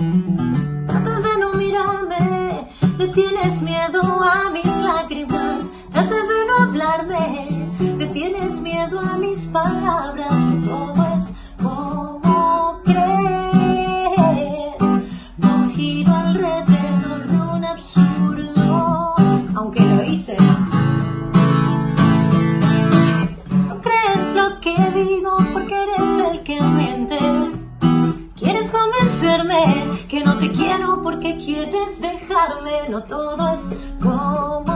Tratas de no mirarme, le tienes miedo a mis lágrimas. Tratas de no hablarme, le tienes miedo a mis palabras. Que todo es como crees. No giro alrededor de un absurdo, aunque lo hice. No crees lo que digo porque eres el que miente. Quieres convencerme que no te quiero porque quieres dejarme. No todo es como